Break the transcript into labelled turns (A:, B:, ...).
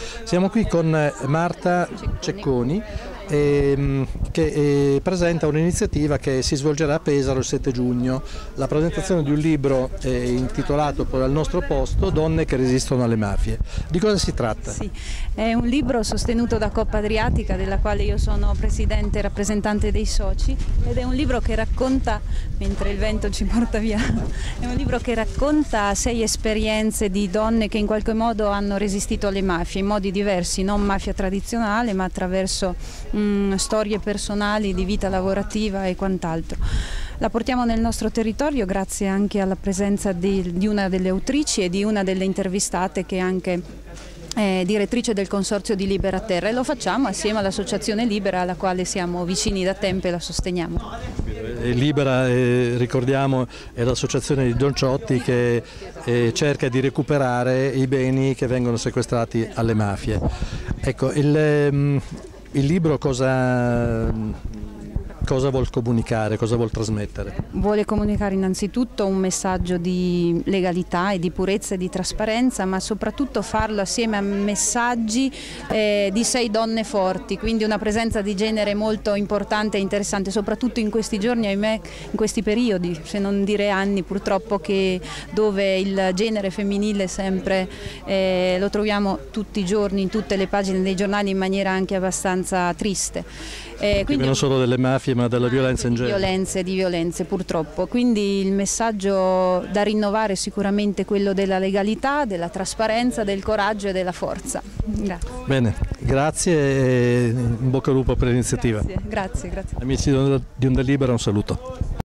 A: Siamo qui con Marta Cecconi che presenta un'iniziativa che si svolgerà a Pesaro il 7 giugno, la presentazione di un libro intitolato poi Al nostro posto, donne che resistono alle mafie. Di cosa si tratta?
B: Sì, è un libro sostenuto da Coppa Adriatica, della quale io sono presidente e rappresentante dei soci, ed è un libro che racconta, mentre il vento ci porta via, è un libro che racconta 6 esperienze di donne che in qualche modo hanno resistito alle mafie, in modi diversi, non mafia tradizionale, ma attraverso storie personali di vita lavorativa e quant'altro. La portiamo nel nostro territorio grazie anche alla presenza di una delle autrici e di una delle intervistate che è anche direttrice del consorzio di Libera Terra, e lo facciamo assieme all'Associazione Libera, alla quale siamo vicini da tempo e la sosteniamo.
A: Libera, ricordiamo, è l'associazione di Don Ciotti che cerca di recuperare i beni che vengono sequestrati alle mafie. Ecco, il libro cosa vuol comunicare, cosa vuol trasmettere? Vuole
B: comunicare innanzitutto un messaggio di legalità e di purezza e di trasparenza, ma soprattutto farlo assieme a messaggi di 6 donne forti, quindi una presenza di genere molto importante e interessante, soprattutto in questi giorni, ahimè, in questi periodi, se non dire anni purtroppo, dove il genere femminile sempre lo troviamo tutti i giorni in tutte le pagine dei giornali in maniera anche abbastanza triste.
A: Quindi non solo delle mafie ma della violenza in genere.
B: Di violenze purtroppo, quindi il messaggio da rinnovare è sicuramente quello della legalità, della trasparenza, del coraggio e della forza. Grazie.
A: Bene, grazie e in bocca al lupo per l'iniziativa.
B: Grazie.
A: Amici di Onda Libera, un saluto.